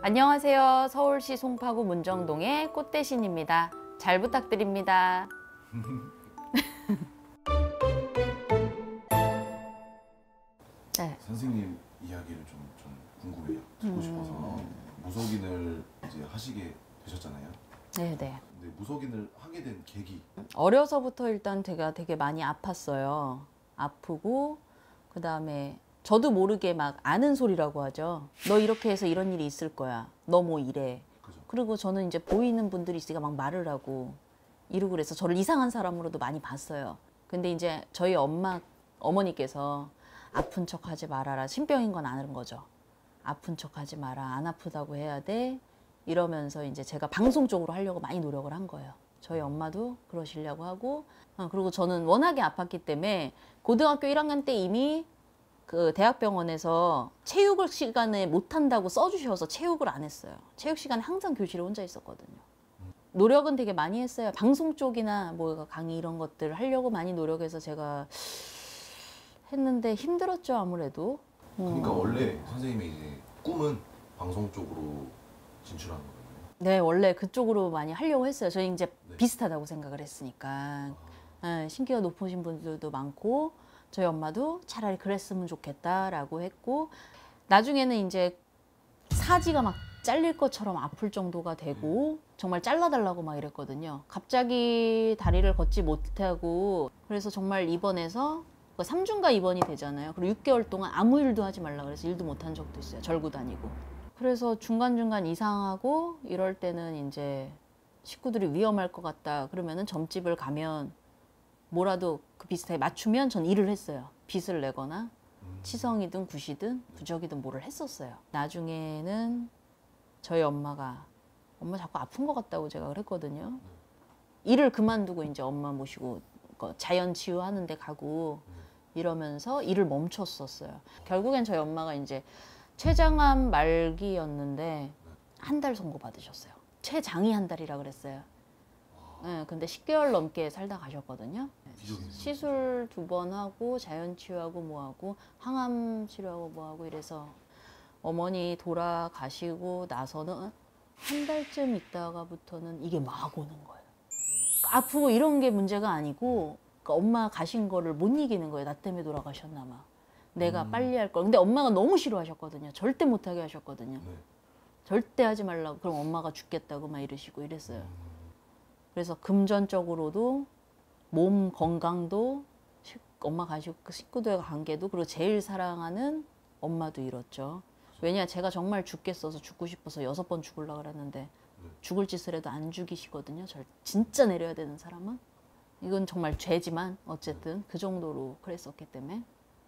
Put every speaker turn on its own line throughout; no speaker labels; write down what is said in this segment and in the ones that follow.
안녕하세요. 서울시 송파구 문정동의 꽃대신입니다. 잘 부탁드립니다. 네.
선생님 이야기를 좀 궁금해요. 듣고 싶어서 무속인을 이제 하시게 되셨잖아요.
네네.
근데 무속인을 하게 된 계기.
어려서부터 일단 제가 되게 많이 아팠어요. 아프고 그 다음에 저도 모르게 막 아는 소리라고 하죠. 너 이렇게 해서 이런 일이 있을 거야. 너 뭐 이래.
그죠?
그리고 저는 이제 보이는 분들이 있으니까 막 말을 하고 이러고 그래서 저를 이상한 사람으로도 많이 봤어요. 근데 이제 저희 어머니께서 아픈 척 하지 말아라. 신병인 건 아는 거죠. 아픈 척 하지 마라. 안 아프다고 해야 돼. 이러면서 이제 제가 방송 쪽으로 하려고 많이 노력을 한 거예요. 저희 엄마도 그러시려고 하고 그리고 저는 워낙에 아팠기 때문에 고등학교 1학년 때 이미 그 대학병원에서 체육 시간에 못 한다고 써주셔서 체육을 안 했어요. 체육 시간에 항상 교실에 혼자 있었거든요. 노력은 되게 많이 했어요. 방송 쪽이나 뭐 강의 이런 것들 하려고 많이 노력해서 제가 했는데 힘들었죠, 아무래도.
그러니까 원래 선생님의 이제 꿈은 방송 쪽으로 진출하는 거예요.
네, 원래 그쪽으로 많이 하려고 했어요. 저희 이제
네.
비슷하다고 생각을 했으니까. 신기가 높으신 분들도 많고 저희 엄마도 차라리 그랬으면 좋겠다라고 했고 나중에는 이제 사지가 막 잘릴 것처럼 아플 정도가 되고 정말 잘라달라고 막 이랬거든요. 갑자기 다리를 걷지 못하고 그래서 정말 입원해서 3주인가 입원이 되잖아요. 그리고 6개월 동안 아무 일도 하지 말라 그래서 일도 못한 적도 있어요. 절구 다니고. 그래서 중간중간 이상하고 이럴 때는 이제 식구들이 위험할 것 같다 그러면은 점집을 가면 뭐라도 그 비슷하게 맞추면 전 일을 했어요. 빚을 내거나 치성이든 굿이든 부적이든 뭐를 했었어요. 나중에는 저희 엄마 자꾸 아픈 것 같다고 제가 그랬거든요. 일을 그만두고 이제 엄마 모시고 자연 치유하는 데 가고 이러면서 일을 멈췄었어요. 결국엔 저희 엄마가 이제 췌장암 말기였는데 한 달 선고 받으셨어요. 췌장이 한 달이라 그랬어요. 네, 근데 10개월 넘게 살다 가셨거든요. 시술 2번 하고 자연 치유하고 뭐하고 항암 치료하고 뭐하고 이래서 어머니 돌아가시고 나서는 한 달쯤 있다가부터는 이게 막 오는 거예요. 아프고 이런 게 문제가 아니고 그러니까 엄마 가신 거를 못 이기는 거예요. 나 때문에 돌아가셨나 봐. 내가 빨리 할 걸. 근데 엄마가 너무 싫어하셨거든요. 절대 못하게 하셨거든요.
네.
절대 하지 말라고. 그럼 엄마가 죽겠다고 막 이러시고 이랬어요. 그래서 금전적으로도 몸 건강도 엄마 가시고 그 식구들과 관계도 그리고 제일 사랑하는 엄마도 잃었죠. 왜냐 제가 정말 죽겠어서 죽고 싶어서 6번 죽으려고 그랬는데 죽을 짓을 해도 안 죽이시거든요. 진짜 내려야 되는 사람은. 이건 정말 죄지만 어쨌든 그 정도로 그랬었기 때문에.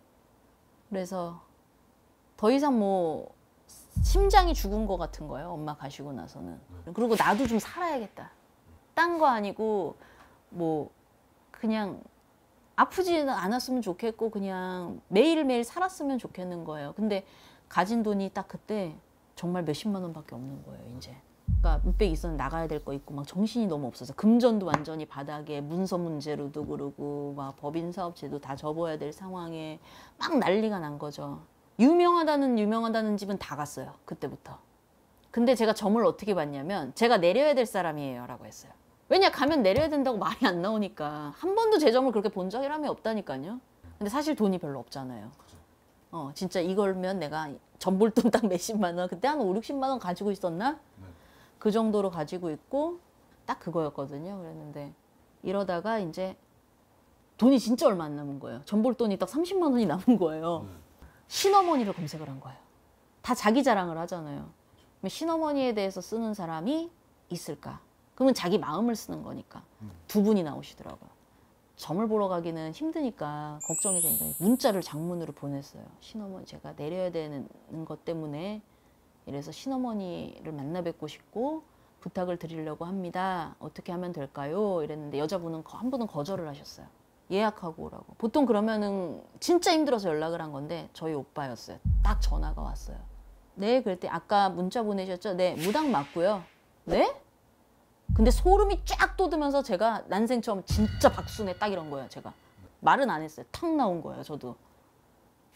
그래서 더 이상 뭐 심장이 죽은 것 같은 거예요. 엄마 가시고 나서는. 그리고 나도 좀 살아야겠다. 딴 거 아니고 뭐 그냥 아프지는 않았으면 좋겠고 그냥 매일매일 살았으면 좋겠는 거예요. 근데 가진 돈이 딱 그때 정말 몇십만 원밖에 없는 거예요. 이제. 그러니까 몇백 있었는데 나가야 될 거 있고 막 정신이 너무 없어서 금전도 완전히 바닥에 문서 문제로도 그러고 막 법인사업체도 다 접어야 될 상황에 막 난리가 난 거죠. 유명하다는 집은 다 갔어요. 그때부터. 근데 제가 점을 어떻게 봤냐면 제가 내려야 될 사람이에요 라고 했어요. 왜냐 가면 내려야 된다고 말이 안 나오니까. 한 번도 제 점을 그렇게 본 적이 없다니까요. 근데 사실 돈이 별로 없잖아요. 진짜 이걸면 내가 전볼돈 딱 몇십만 원 그때 한 5, 60만 원 가지고 있었나? 그 정도로 가지고 있고 딱 그거였거든요. 그랬는데 이러다가 이제 돈이 진짜 얼마 안 남은 거예요. 전볼돈이 딱 30만 원이 남은 거예요. 신어머니를 검색을 한 거예요. 다 자기 자랑을 하잖아요. 신어머니에 대해서 쓰는 사람이 있을까? 그러면 자기 마음을 쓰는 거니까. 2분이 나오시더라고요. 점을 보러 가기는 힘드니까 걱정이 되니까 문자를 장문으로 보냈어요. 신어머니 제가 내려야 되는 것 때문에 이래서 신어머니를 만나 뵙고 싶고 부탁을 드리려고 합니다. 어떻게 하면 될까요? 이랬는데 여자분은 한 분은 거절을 하셨어요. 예약하고 오라고. 보통 그러면은 진짜 힘들어서 연락을 한 건데 저희 오빠였어요. 딱 전화가 왔어요. 네, 그랬더니 아까 문자 보내셨죠? 네, 무당 맞고요. 네? 근데 소름이 쫙 돋으면서 제가 난생 처음 진짜 박수네 딱 이런 거예요. 제가 말은 안 했어요. 탁 나온 거예요. 저도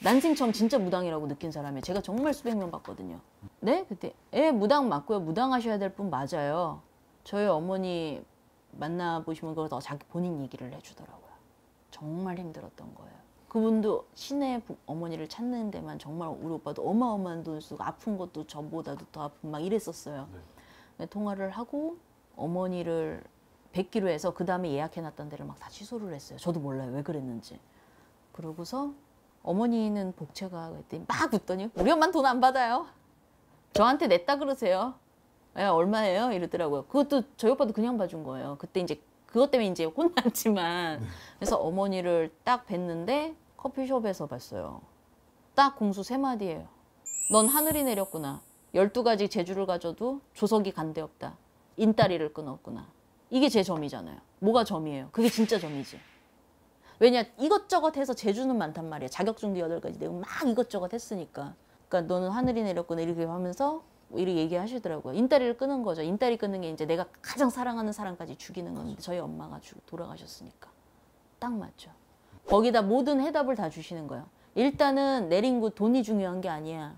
난생 처음 진짜 무당이라고 느낀 사람이에요. 제가 정말 수백 명 봤거든요. 네? 그때 무당 맞고요. 무당하셔야 될 분 맞아요. 저희 어머니 만나보시면 그거 자기 본인 얘기를 해주더라고요. 정말 힘들었던 거예요. 그분도 시내 어머니를 찾는 데만 정말 우리 오빠도 어마어마한 돈을 쓰고 아픈 것도 저보다도 더 아픈 막 이랬었어요. 네. 통화를 하고 어머니를 뵙기로 해서 그 다음에 예약해놨던 데를 막 다 취소를 했어요. 저도 몰라요. 왜 그랬는지. 그러고서 어머니는 복채가 그랬더니 막 웃더니 우리 엄마는 돈 안 받아요. 저한테 냈다 그러세요. 야, 얼마예요? 이러더라고요. 그것도 저희 오빠도 그냥 봐준 거예요. 그때 이제 그것 때문에 이제 혼났지만 그래서 어머니를 딱 뵀는데 커피숍에서 봤어요. 딱 공수 3마디예요. 넌 하늘이 내렸구나. 12가지 재주를 가져도 조석이 간데 없다. 인다리를 끊었구나. 이게 제 점이잖아요. 뭐가 점이에요? 그게 진짜 점이지. 왜냐 이것저것 해서 재주는 많단 말이야. 자격증도 8가지 내고 막 이것저것 했으니까. 그러니까 너는 하늘이 내렸구나 이렇게 하면서 이렇게 얘기하시더라고요. 인다리를 끊은 거죠. 인다리 끊는 게 이제 내가 가장 사랑하는 사람까지 죽이는 건데 저희 엄마가 돌아가셨으니까. 딱 맞죠. 거기다 모든 해답을 다 주시는 거예요. 일단은 내린 곳 돈이 중요한 게 아니야.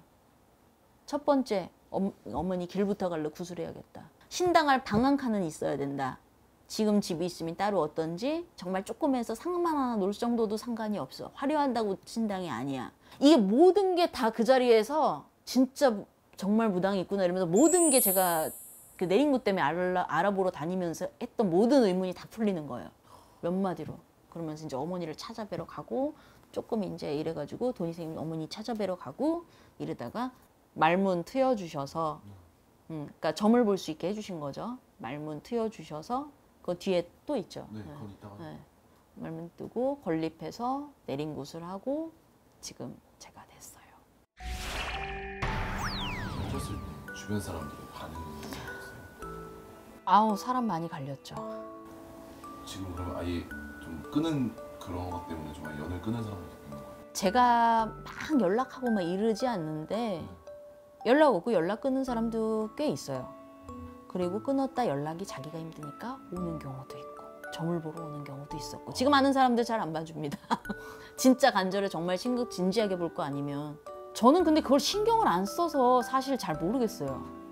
첫 번째 어머니 길부터 갈래 구슬해야겠다. 신당할 방 한 칸은 있어야 된다. 지금 집이 있으면 따로 어떤지 정말 조그매서 상만 하나 놓을 정도도 상관이 없어. 화려한다고 신당이 아니야. 이게 모든 게 다 그 자리에서 진짜 정말 무당이 있구나 이러면서 모든 게 제가 그 내린 곳 때문에 알아보러 다니면서 했던 모든 의문이 다 풀리는 거예요. 몇 마디로. 그러면서 이제 어머니를 찾아뵈러 가고 조금 이제 이래가지고 돈이 생긴 어머니 찾아뵈러 가고 이러다가 말문 트여주셔서 그러니까 점을 볼 수 있게 해주신 거죠. 말문 트여주셔서 그 뒤에 또 있죠.
네, 그건 이따가.
네. 말문 뜨고 건립해서 내린 곳을 하고 지금 제가 됐어요.
하셨을 때 주변 사람들의 반응이 어땠어요?
아우 사람 많이 갈렸죠.
지금 그러면 아예 좀 끄는 그런 것 때문에 좀 아예 연을 끄는 사람들도 있는 거예요?
제가 막 연락하고 막 이러지 않는데 연락 오고 연락 끊는 사람도 꽤 있어요. 그리고 끊었다 연락이 자기가 힘드니까 오는 경우도 있고 점을 보러 오는 경우도 있었고 지금 아는 사람들 잘 안 봐줍니다. 진짜 간절해 정말 진지하게 볼 거 아니면 저는 근데 그걸 신경을 안 써서 사실 잘 모르겠어요.